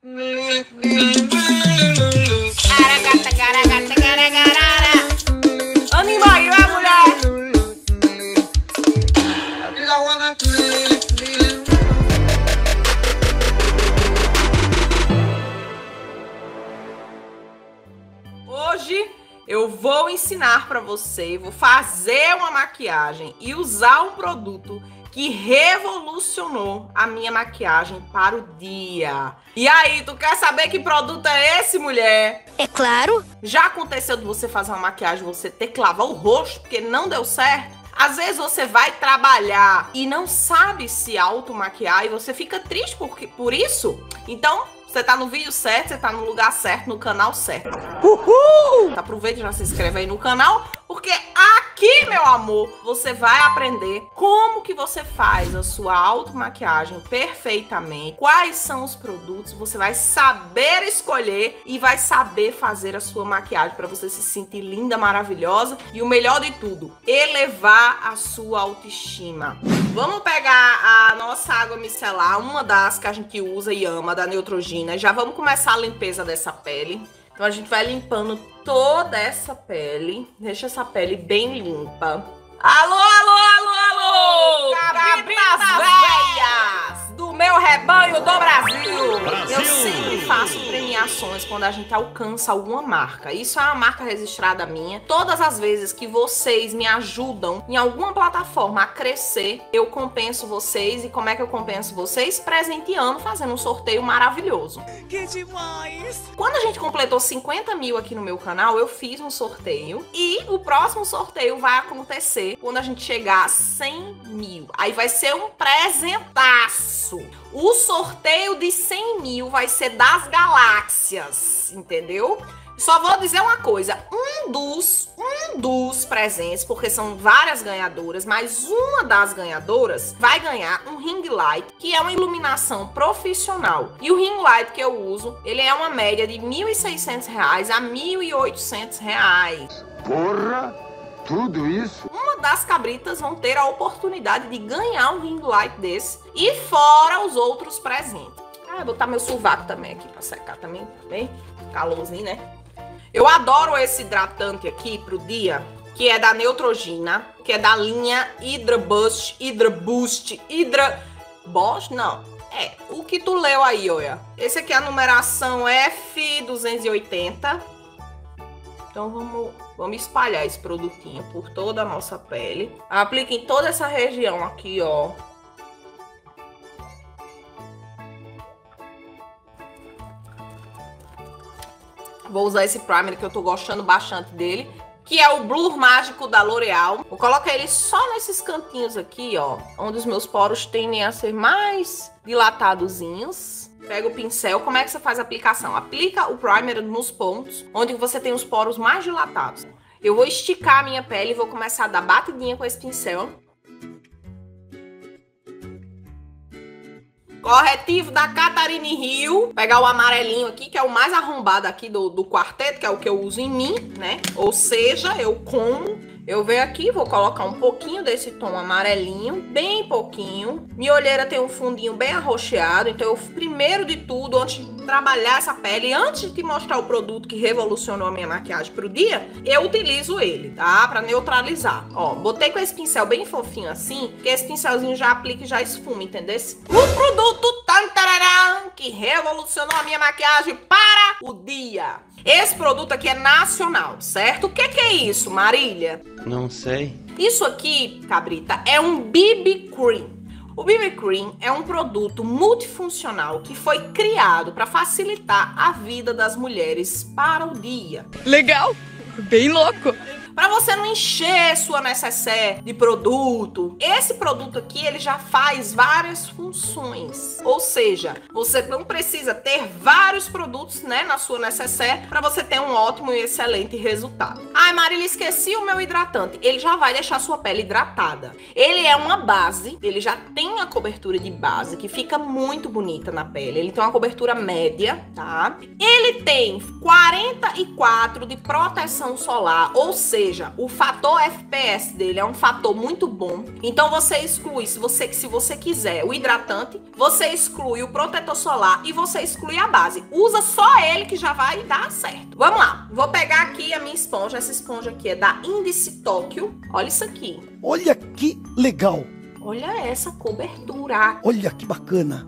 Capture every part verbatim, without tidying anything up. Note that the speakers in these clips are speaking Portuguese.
Garagata, garagata, garagarara. Anima aí, vai, mulher! Hoje eu vou ensinar pra você, vou fazer uma maquiagem e usar um produto que revolucionou a minha maquiagem para o dia. E aí, tu quer saber que produto é esse, mulher? É claro. Já aconteceu de você fazer uma maquiagem, você ter que lavar o rosto porque não deu certo? Às vezes você vai trabalhar e não sabe se automaquiar e você fica triste por, por isso? Então, você tá no vídeo certo, você tá no lugar certo, no canal certo. Uhul! Aproveita e já se inscreve aí no canal, porque aqui, meu amor, você vai aprender como que você faz a sua automaquiagem perfeitamente, quais são os produtos, você vai saber escolher e vai saber fazer a sua maquiagem para você se sentir linda, maravilhosa e o melhor de tudo, elevar a sua autoestima. Vamos pegar a nossa água micelar, uma das que a gente usa e ama, da Neutrogena. Já vamos começar a limpeza dessa pele. Então a gente vai limpando toda essa pele. Deixa essa pele bem limpa. Alô, alô, alô, alô! Cabritas velhas do meu rebanho do Brasil! Brasil! Eu sempre faço premiações quando a gente alcança alguma marca. Isso é uma marca registrada minha. Todas as vezes que vocês me ajudam em alguma plataforma a crescer, eu compenso vocês. E como é que eu compenso vocês? Presenteando, fazendo um sorteio maravilhoso. Que demais! Quando a gente completou cinquenta mil aqui no meu canal, eu fiz um sorteio. E o próximo sorteio vai acontecer quando a gente chegar a cem mil. Aí vai ser um presentaço. O sorteio de cem mil vai ser das galáxias, entendeu? Só vou dizer uma coisa, um dos, um dos presentes, porque são várias ganhadoras, mas uma das ganhadoras vai ganhar um ring light, que é uma iluminação profissional. E o ring light que eu uso, ele é uma média de mil e seiscentos reais a mil e oitocentos reais. Porra! Tudo isso? Uma das cabritas vão ter a oportunidade de ganhar um ring light desse e fora os outros presentes. Ah, vou botar meu sovaco também aqui pra secar também, bem calorzinho, né? Eu adoro esse hidratante aqui pro dia, que é da Neutrogena, que é da linha Hydra Boost, Hydra Boost, Hydra Bosch, não. É, o que tu leu aí, olha. Esse aqui é a numeração F duzentos e oitenta. Então vamos, vamos espalhar esse produtinho por toda a nossa pele. Aplica em toda essa região aqui, ó. Vou usar esse primer que eu tô gostando bastante dele, que é o Blur Mágico da L'Oreal. Vou colocar ele só nesses cantinhos aqui, ó, onde os meus poros tendem a ser mais dilatadozinhos. Pega o pincel, como é que você faz a aplicação? Aplica o primer nos pontos, onde você tem os poros mais dilatados. Eu vou esticar a minha pele e vou começar a dar batidinha com esse pincel. Corretivo da Catarine Hill. Pegar o amarelinho aqui, que é o mais arrombado aqui do, do quarteto, que é o que eu uso em mim, né? Ou seja, eu como... Eu venho aqui, vou colocar um pouquinho desse tom amarelinho, bem pouquinho. Minha olheira tem um fundinho bem arroxeado, então eu, primeiro de tudo, antes de trabalhar essa pele, antes de te mostrar o produto que revolucionou a minha maquiagem pro dia, eu utilizo ele, tá? Pra neutralizar. Ó, botei com esse pincel bem fofinho assim, que esse pincelzinho já aplica e já esfuma, entendeu? O produto tantararã, que revolucionou a minha maquiagem para o dia. Esse produto aqui é nacional, certo? O que que é isso, Marília? Não sei. Isso aqui, cabrita, é um B B Cream. O B B Cream é um produto multifuncional que foi criado para facilitar a vida das mulheres para o dia. Legal! Bem louco! Para você não encher sua necessaire de produto. Esse produto aqui, ele já faz várias funções. Ou seja, você não precisa ter vários produtos, né, na sua necessaire para você ter um ótimo e excelente resultado. Ai, Marília, esqueci o meu hidratante. Ele já vai deixar sua pele hidratada. Ele é uma base, ele já tem a cobertura de base, que fica muito bonita na pele. Ele tem uma cobertura média, tá? Ele tem quarenta e quatro de proteção solar, ou seja, seja, o fator F P S dele é um fator muito bom. Então você exclui, se você, se você quiser, o hidratante, você exclui o protetor solar e você exclui a base. Usa só ele que já vai dar certo. Vamos lá, vou pegar aqui a minha esponja. Essa esponja aqui é da Índice Tóquio. Olha isso aqui. Olha que legal. Olha essa cobertura. Olha que bacana.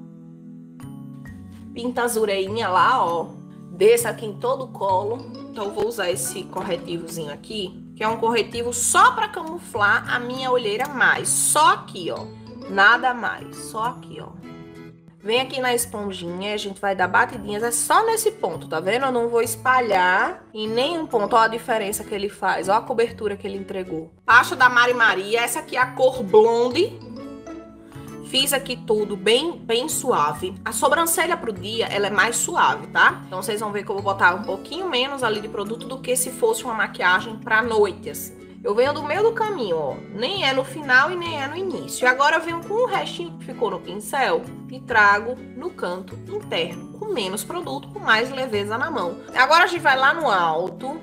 Pinta as orelhinhas lá, ó. Desça aqui em todo o colo. Então eu vou usar esse corretivozinho aqui, que é um corretivo só para camuflar a minha olheira mais. Só aqui, ó. Nada mais. Só aqui, ó. Vem aqui na esponjinha, a gente vai dar batidinhas, é só nesse ponto, tá vendo? Eu não vou espalhar em nenhum ponto. Ó a diferença que ele faz, ó a cobertura que ele entregou. Pasta da Mari Maria, essa aqui é a cor blonde. Fiz aqui tudo bem, bem suave. A sobrancelha pro dia, ela é mais suave, tá? Então vocês vão ver que eu vou botar um pouquinho menos ali de produto do que se fosse uma maquiagem pra noite, assim. Eu venho do meio do caminho, ó. Nem é no final e nem é no início. E agora eu venho com o restinho que ficou no pincel e trago no canto interno, com menos produto, com mais leveza na mão. Agora a gente vai lá no alto.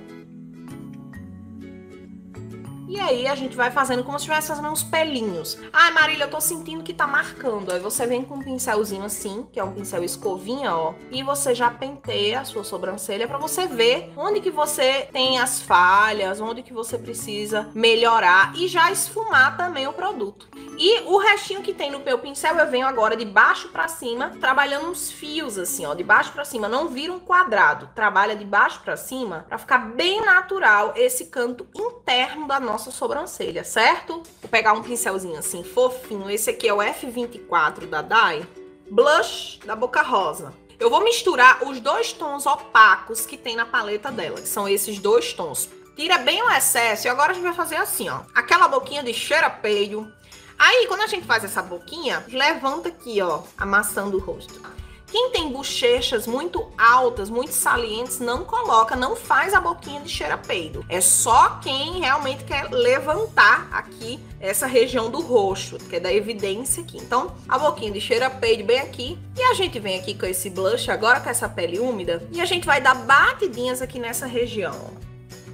E aí a gente vai fazendo como se estivesse fazendo uns pelinhos. Ai, Marília, eu tô sentindo que tá marcando. Aí você vem com um pincelzinho assim, que é um pincel escovinha, ó. E você já penteia a sua sobrancelha pra você ver onde que você tem as falhas, onde que você precisa melhorar. E já esfumar também o produto. E o restinho que tem no meu pincel, eu venho agora de baixo pra cima, trabalhando uns fios assim, ó. De baixo pra cima, não vira um quadrado. Trabalha de baixo pra cima pra ficar bem natural esse canto interno da nossa sobrancelha, certo? Vou pegar um pincelzinho assim, fofinho. Esse aqui é o F vinte e quatro da D A I. Blush da Boca Rosa. Eu vou misturar os dois tons opacos que tem na paleta dela, que são esses dois tons. Tira bem o excesso e agora a gente vai fazer assim, ó. Aquela boquinha de cheira-peio. Aí, quando a gente faz essa boquinha, levanta aqui, ó, amassando o rosto. Quem tem bochechas muito altas, muito salientes, não coloca, não faz a boquinha de cheira-peido. É só quem realmente quer levantar aqui essa região do rosto, que é da evidência aqui. Então, a boquinha de cheira-peido bem aqui. E a gente vem aqui com esse blush, agora com essa pele úmida, e a gente vai dar batidinhas aqui nessa região, ó.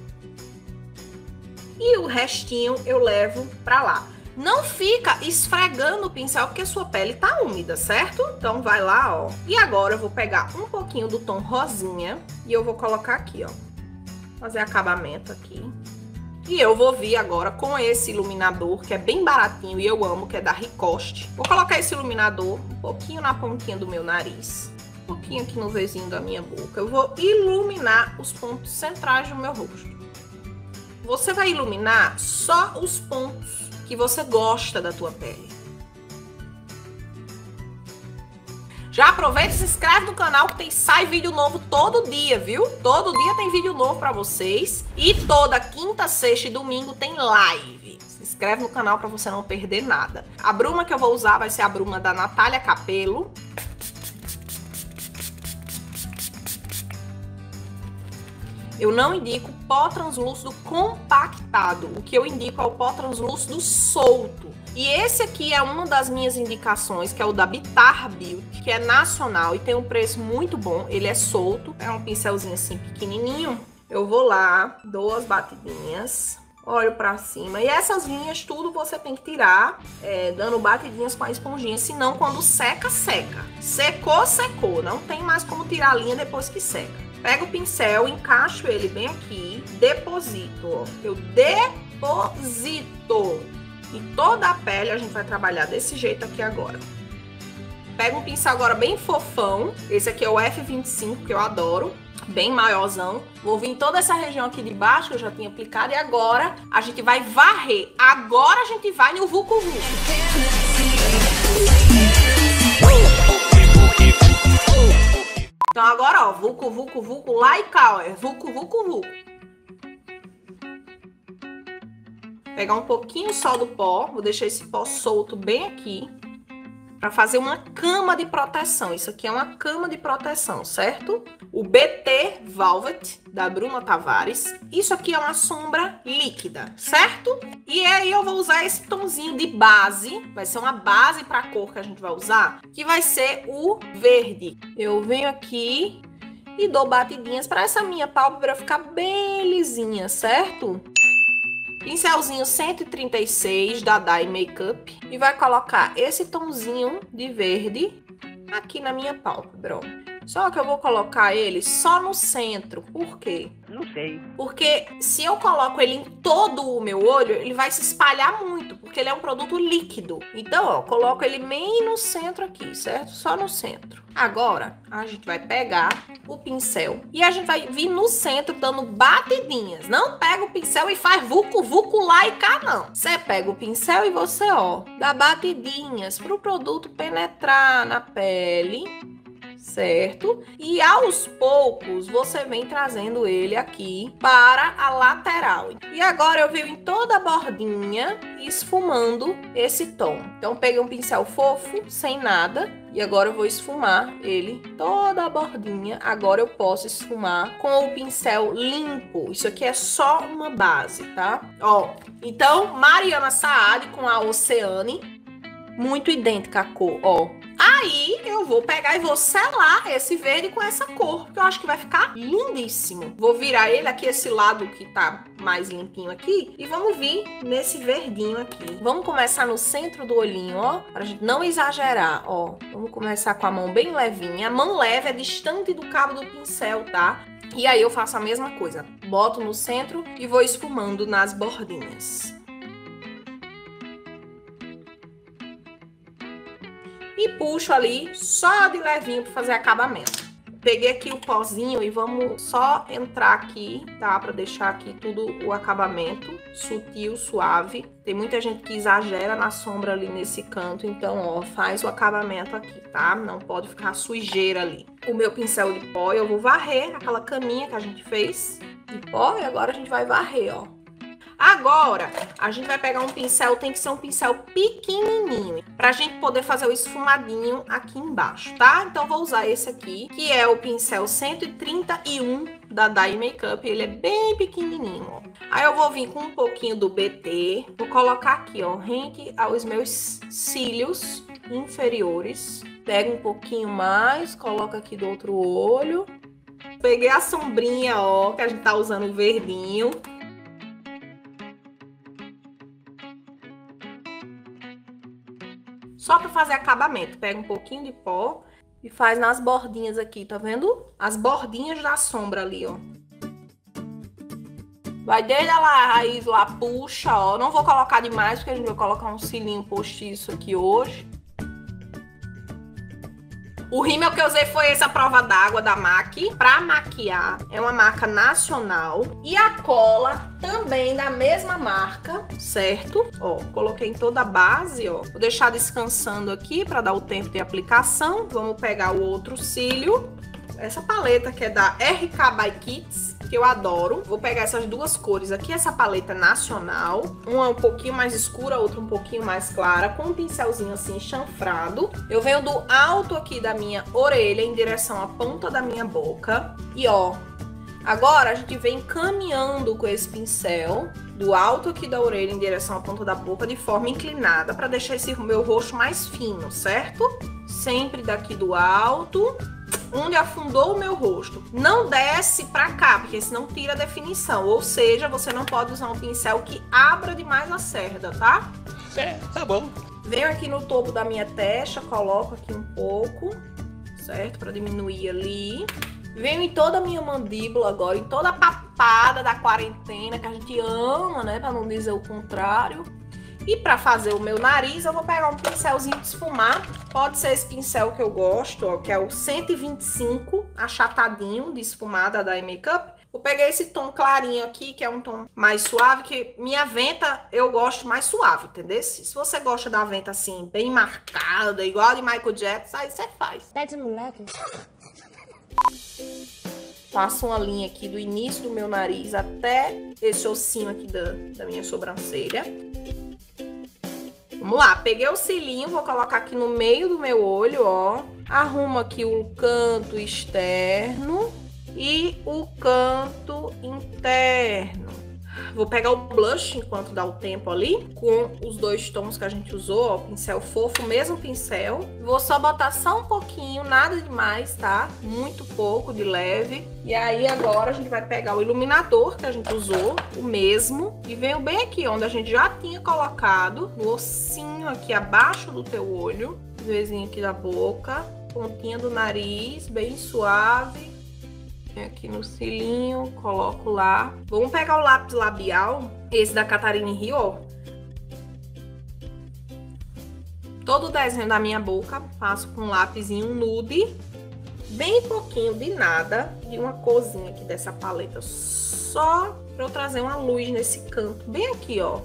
E o restinho eu levo pra lá. Não fica esfregando o pincel porque a sua pele tá úmida, certo? Então vai lá, ó. E agora eu vou pegar um pouquinho do tom rosinha e eu vou colocar aqui, ó. Fazer acabamento aqui. E eu vou vir agora com esse iluminador, que é bem baratinho e eu amo, que é da Ricoste. Vou colocar esse iluminador um pouquinho na pontinha do meu nariz. Um pouquinho aqui no vezinho da minha boca. Eu vou iluminar os pontos centrais do meu rosto. Você vai iluminar só os pontos que você gosta da tua pele. Já aproveita e se inscreve no canal que tem, sai vídeo novo todo dia, viu? Todo dia tem vídeo novo pra vocês. E toda quinta, sexta e domingo tem live. Se inscreve no canal pra você não perder nada. A bruma que eu vou usar vai ser a bruma da Natália Capelo. Eu não indico pó translúcido compactado. O que eu indico é o pó translúcido solto. E esse aqui é uma das minhas indicações, que é o da Bitar Beauty, que é nacional e tem um preço muito bom. Ele é solto, é um pincelzinho assim pequenininho. Eu vou lá, dou as batidinhas, olho pra cima. E essas linhas tudo você tem que tirar, é, dando batidinhas com a esponjinha, senão quando seca, seca. Secou, secou. Não tem mais como tirar a linha depois que seca. Pego o pincel, encaixo ele bem aqui, deposito, ó. Eu deposito. E toda a pele a gente vai trabalhar desse jeito aqui agora. Pego um pincel agora bem fofão. Esse aqui é o F vinte e cinco, que eu adoro. Bem maiorzão. Vou vir em toda essa região aqui de baixo, que eu já tinha aplicado. E agora a gente vai varrer. Agora a gente vai no Vucu Vucu. Então agora, ó, Vucu, Vucu, Vucu, lá e cá, ó, Vucu, Vucu, Vucu. Pegar um pouquinho só do pó, vou deixar esse pó solto bem aqui, pra fazer uma cama de proteção. Isso aqui é uma cama de proteção, certo? O B T Velvet, da Bruna Tavares. Isso aqui é uma sombra líquida, certo? E aí eu vou usar esse tomzinho de base, vai ser uma base pra cor que a gente vai usar, que vai ser o verde. Eu venho aqui e dou batidinhas para essa minha pálpebra ficar bem lisinha, certo? Pincelzinho cento e trinta e seis da Dye Makeup e vai colocar esse tomzinho de verde aqui na minha pálpebra, ó. Só que eu vou colocar ele só no centro. Por quê? Não sei. Porque se eu coloco ele em todo o meu olho, ele vai se espalhar muito, porque ele é um produto líquido. Então, ó, coloco ele bem no centro aqui, certo? Só no centro. Agora, a gente vai pegar o pincel e a gente vai vir no centro dando batidinhas. Não pega o pincel e faz vucu, vucu lá e cá, não. Você pega o pincel e você, ó, dá batidinhas para o produto penetrar na pele, certo? E aos poucos você vem trazendo ele aqui para a lateral. E agora eu venho em toda a bordinha esfumando esse tom. Então peguei um pincel fofo, sem nada, e agora eu vou esfumar ele toda a bordinha. Agora eu posso esfumar com o pincel limpo. Isso aqui é só uma base, tá? Ó, então Mariana Saad com a Oceane, muito idêntica a cor, ó. Aí eu vou pegar e vou selar esse verde com essa cor, porque eu acho que vai ficar lindíssimo. Vou virar ele aqui, esse lado que tá mais limpinho aqui, e vamos vir nesse verdinho aqui. Vamos começar no centro do olhinho, ó, pra gente não exagerar, ó. Vamos começar com a mão bem levinha. A mão leve é distante do cabo do pincel, tá? E aí eu faço a mesma coisa. Boto no centro e vou esfumando nas bordinhas. E puxo ali só de levinho para fazer acabamento. Peguei aqui o pozinho e vamos só entrar aqui, tá? Para deixar aqui tudo o acabamento sutil, suave. Tem muita gente que exagera na sombra ali nesse canto, então, ó, faz o acabamento aqui, tá? Não pode ficar sujeira ali. O meu pincel de pó, eu vou varrer aquela caminha que a gente fez de pó e agora a gente vai varrer, ó. Agora, a gente vai pegar um pincel, tem que ser um pincel pequenininho, pra gente poder fazer o esfumadinho aqui embaixo, tá? Então, vou usar esse aqui, que é o pincel cento e trinta e um da Dye Makeup, ele é bem pequenininho, ó. Aí eu vou vir com um pouquinho do B T, vou colocar aqui, ó, rente aos meus cílios inferiores. Pega um pouquinho mais, coloca aqui do outro olho. Peguei a sombrinha, ó, que a gente tá usando o verdinho. Só para fazer acabamento, pega um pouquinho de pó e faz nas bordinhas aqui, tá vendo? As bordinhas da sombra ali, ó. Vai desde a raiz lá, puxa, ó. Não vou colocar demais, porque a gente vai colocar um cílinho postiço aqui hoje. O rímel que eu usei foi essa prova d'água da M A C pra maquiar. É uma marca nacional. E a cola também da mesma marca, certo? Ó, coloquei em toda a base, ó. Vou deixar descansando aqui pra dar o tempo de aplicação. Vamos pegar o outro cílio. Essa paleta que é da R K by Kits, que eu adoro. Vou pegar essas duas cores aqui, essa paleta nacional. Uma um pouquinho mais escura, outra um pouquinho mais clara, com um pincelzinho assim chanfrado. Eu venho do alto aqui da minha orelha em direção à ponta da minha boca. E ó, agora a gente vem caminhando com esse pincel do alto aqui da orelha em direção à ponta da boca de forma inclinada, para deixar esse meu rosto mais fino, certo? Sempre daqui do alto, onde afundou o meu rosto. Não desce pra cá, porque senão tira a definição. Ou seja, você não pode usar um pincel que abra demais a cerda, tá? É, tá bom. Venho aqui no topo da minha testa, coloco aqui um pouco, certo? Pra diminuir ali. Venho em toda a minha mandíbula agora, em toda a papada da quarentena, que a gente ama, né? Pra não dizer o contrário. E para fazer o meu nariz, eu vou pegar um pincelzinho de esfumar. Pode ser esse pincel que eu gosto, ó, que é o cento e vinte e cinco, achatadinho, de esfumar da Dye Makeup. Eu peguei esse tom clarinho aqui, que é um tom mais suave, que minha venta eu gosto mais suave, entendeu? Se você gosta da venta assim, bem marcada, igual a de Michael Jackson, aí você faz. Tá de moleque? Faço uma linha aqui do início do meu nariz até esse ossinho aqui da, da minha sobrancelha. Vamos lá, peguei o cílinho, vou colocar aqui no meio do meu olho, ó. Arrumo aqui o canto externo e o canto interno. Vou pegar o blush enquanto dá o tempo ali, com os dois tons que a gente usou, ó, pincel fofo, mesmo pincel. Vou só botar só um pouquinho, nada demais, tá? Muito pouco, de leve. E aí agora a gente vai pegar o iluminador que a gente usou, o mesmo, e venho bem aqui, onde a gente já tinha colocado, no ossinho aqui abaixo do teu olho, vezinho aqui da boca, pontinha do nariz, bem suave. Aqui no cílinho, coloco lá. Vamos pegar o lápis labial, esse da Catarina Rio, ó. Todo o desenho da minha boca, faço com um lápisinho nude, bem pouquinho de nada, de uma corzinha aqui dessa paleta, só pra eu trazer uma luz nesse canto, bem aqui, ó.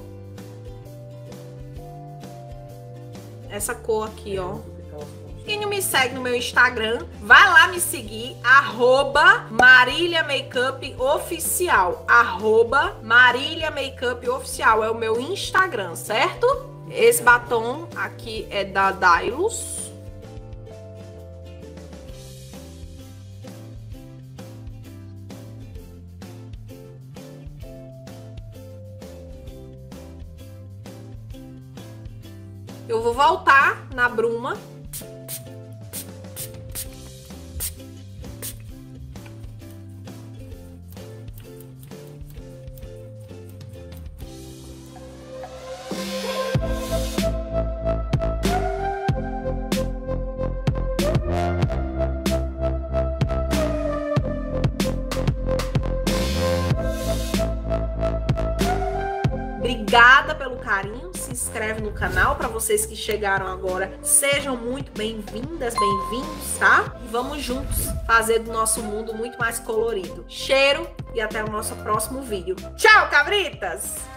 Essa cor aqui, ó. Quem não me segue no meu Instagram, vai lá me seguir, arroba Marília Makeup Oficial. Arroba Marília Makeup Oficial é o meu Instagram, certo? Esse batom aqui é da Dailus. Eu vou voltar na bruma. Obrigada pelo carinho, se inscreve no canal, para vocês que chegaram agora, sejam muito bem-vindas, bem-vindos, tá? E vamos juntos fazer do nosso mundo muito mais colorido. Cheiro e até o nosso próximo vídeo. Tchau, cabritas!